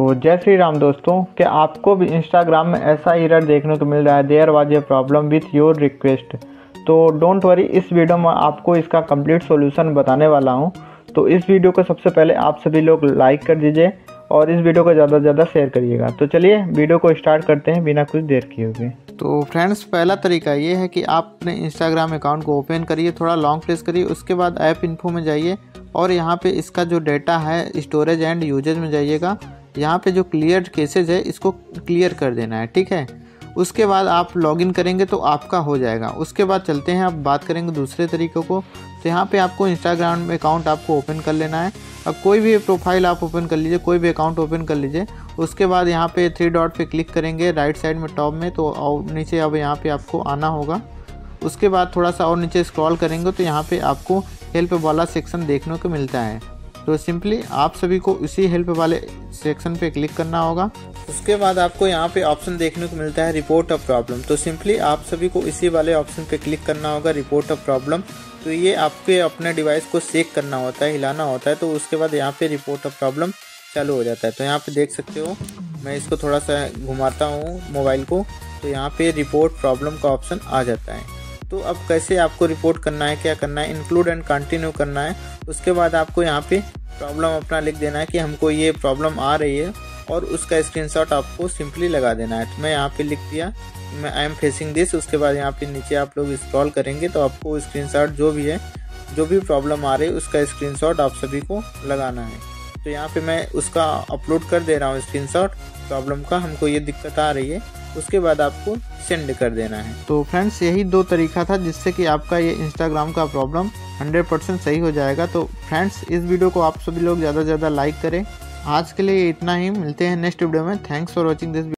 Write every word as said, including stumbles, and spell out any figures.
तो जय श्री राम दोस्तों, क्या आपको भी इंस्टाग्राम में ऐसा एरर देखने को मिल रहा है, there was a problem with your request. तो डोंट वरी, इस वीडियो में आपको इसका कंप्लीट सॉल्यूशन बताने वाला हूं। तो इस वीडियो को सबसे पहले आप सभी लोग लाइक कर दीजिए और इस वीडियो को ज़्यादा से ज़्यादा शेयर करिएगा। तो चलिए वीडियो को स्टार्ट करते हैं बिना कुछ देर किए हुए। तो फ्रेंड्स, पहला तरीका ये है कि आप अपने इंस्टाग्राम अकाउंट को ओपन करिए, थोड़ा लॉन्ग प्रेस करिए, उसके बाद ऐप इन्फो में जाइए और यहाँ पे इसका जो डेटा है स्टोरेज एंड यूजेज में जाइएगा। यहाँ पे जो क्लियर केसेज है इसको क्लियर कर देना है, ठीक है। उसके बाद आप लॉगिन करेंगे तो आपका हो जाएगा। उसके बाद चलते हैं, अब बात करेंगे दूसरे तरीक़ों को। तो यहाँ पे आपको इंस्टाग्राम में अकाउंट आपको ओपन कर लेना है। अब कोई भी प्रोफाइल आप ओपन कर लीजिए, कोई भी अकाउंट ओपन कर लीजिए। उसके बाद यहाँ पे थ्री डॉट पे क्लिक करेंगे राइट साइड में टॉप में, तो और नीचे अब यहाँ पे आपको आना होगा। उसके बाद थोड़ा सा और नीचे स्क्रॉल करेंगे तो यहाँ पे आपको हेल्प वाला सेक्शन देखने को मिलता है। तो सिंपली आप सभी को इसी हेल्प वाले सेक्शन पे क्लिक करना होगा। उसके बाद आपको यहाँ पे ऑप्शन देखने को मिलता है रिपोर्ट अ प्रॉब्लम। तो सिंपली आप सभी को इसी वाले ऑप्शन पे क्लिक करना होगा, रिपोर्ट अ प्रॉब्लम। तो ये आपके अपने डिवाइस को शेक करना होता है, हिलाना होता है। तो उसके बाद यहाँ पे रिपोर्ट अ प्रॉब्लम चालू हो जाता है। तो यहाँ पे देख सकते हो, मैं इसको थोड़ा सा घुमाता हूँ मोबाइल को, तो यहाँ पे रिपोर्ट प्रॉब्लम का ऑप्शन आ जाता है। तो अब कैसे आपको रिपोर्ट करना है, क्या करना है, इंक्लूड एंड कंटिन्यू करना है। उसके बाद आपको यहाँ पे प्रॉब्लम अपना लिख देना है कि हमको ये प्रॉब्लम आ रही है और उसका स्क्रीनशॉट आपको सिंपली लगा देना है। तो मैं यहाँ पे लिख दिया, मैं आई एम फेसिंग दिस। उसके बाद यहाँ पे नीचे आप लोग स्क्रॉल करेंगे तो आपको स्क्रीनशॉट जो भी है, जो भी प्रॉब्लम आ रही है उसका स्क्रीनशॉट आप सभी को लगाना है। तो यहाँ पे मैं उसका अपलोड कर दे रहा हूँ स्क्रीनशॉट प्रॉब्लम का, हमको ये दिक्कत आ रही है। उसके बाद आपको सेंड कर देना है। तो फ्रेंड्स, यही दो तरीका था जिससे कि आपका ये इंस्टाग्राम का प्रॉब्लम हंड्रेड परसेंट सही हो जाएगा। तो फ्रेंड्स, इस वीडियो को आप सभी लोग ज़्यादा से ज़्यादा लाइक करें। आज के लिए इतना ही, मिलते हैं नेक्स्ट वीडियो में। Thanks for watching this.